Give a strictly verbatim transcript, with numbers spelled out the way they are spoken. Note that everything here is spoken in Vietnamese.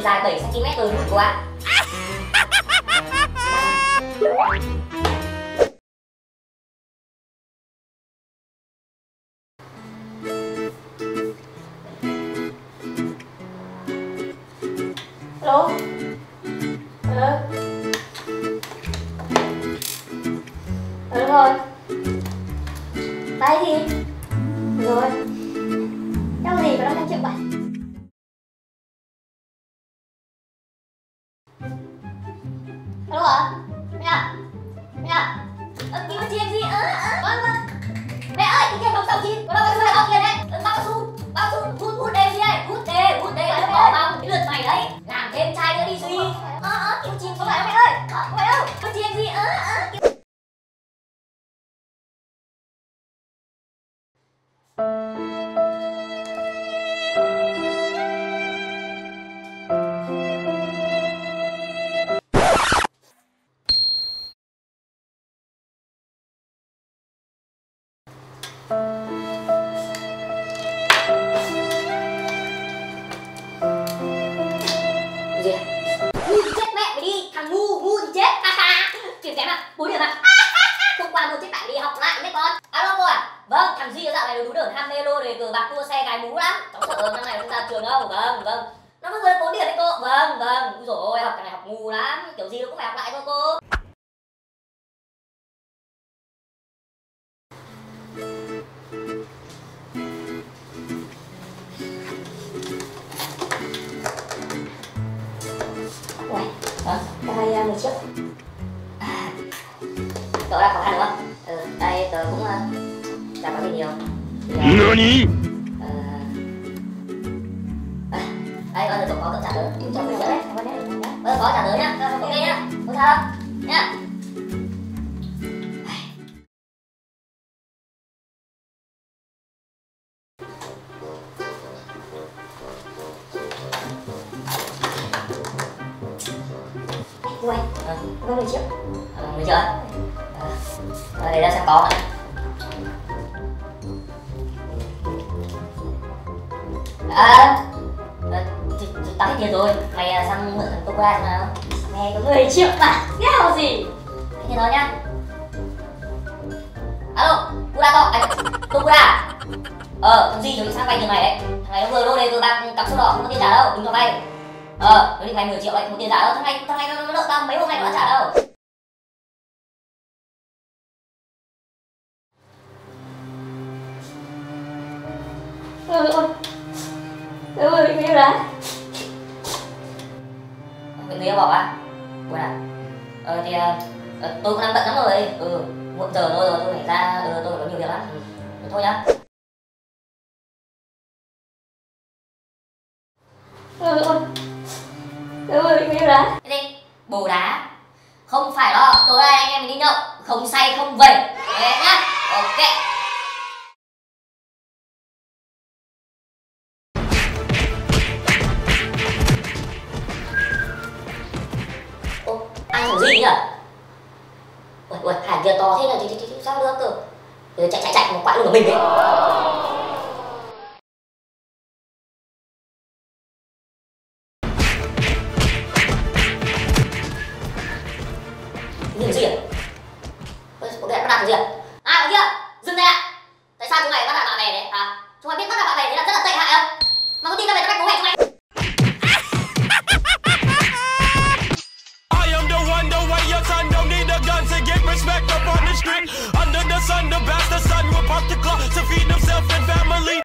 dài bảy xăng ti mét rồi cô ạ. Alo. Ờ. Ờ đúng rồi. Tay gì? Rồi. Trong gì có năm trăm triệu vậy? Alo ạ? Mẹ ạ? Mẹ ạ? Ờ, chị có chuyện gì? Ờ, ờ, vâng, vâng. Mẹ ơi, cái kia không xong chị. Có đâu cái bao tiền đấy? Bao cao su, bao su, hút, hút đê gì đây? Hút đê, hút đê, nó bỏ vào cái lượt mày đấy. Làm thêm chai nữa đi Duy. Ờ, ờ, chị có chuyện có phải không mẹ ơi? Ờ, không phải đâu. Có chuyện gì? Ờ, ờ. Gì à? Ngu thì chết mẹ mày đi, thằng ngu, ngu thì chết, ha ha. Chuyển kém à, bốn điểm à? Hôm qua mua chiếc bảng đi học lại nhé con. Alo cô à? Vâng, thằng Duy dạo này nó đú đởn ham mê lô đề cờ bạc đua xe gái bú lắm. Cháu sợ năm này không ra trường đâu. Vâng, vâng. Nó mới rơi bốn điểm đấy cô. Vâng, vâng. Úi dồi ôi, học cái này học ngu lắm. Kiểu gì nó cũng phải học lại thôi cô. Ui, hả? Đây mười triệu. À, cậu đang khó khăn đúng không? Ừ, đây tớ cũng uh, chả có gì nhiều. Thì, uh, ờ, à, đây bây giờ cậu có cậu trả tớ cho mười triệu đấy. Ờ, có trả tớ nhá, ok nhá, không sao đâu nhá. Ui, ờ, có mười triệu. Ờ, mười triệu à? Ờ, để ra xem có hả? À, thì, thì tao hết tiền rồi. Mày sang mượn thằng Tokura xem nào. Mày có mười triệu mà, gheo gì. Hết tiền rồi nhá. Alo, Kurato, anh Tokura. Ờ, thằng Duy chuẩn bị sang vay tiền mày đấy. Thằng này nó vừa lô đề vừa bạc cặp sổ đỏ không có tiền trả đâu, đừng cho vay. Ờ, nó định vay mười triệu lại không có tiền trả đâu. Thằng này, thằng này nó nợ tao mấy hôm nay nó đã trả đâu. Ôi ôi. Ôi ôi, bị người yêu đá. Bị người yêu bỏ à? Buồn à? Ờ thì uh, tôi cũng đang bận lắm rồi. Ừ, muộn giờ thôi rồi, tôi phải ra, ừ, tôi phải có nhiều việc lắm. Ừ, thôi nhá. Ôi ôi. Ôi ôi, bị người yêu đá. Cái gì? Bồ đá? Không phải đó, tối nay anh em mình đi nhậu, không say không về. Thế nhá. Ok. Anh làm gì nhỉ? Ui, ui, Hải kia to thế là thì, thì, thì, sao được cơ? Chạy chạy chạy một quãng luôn của mình đấy.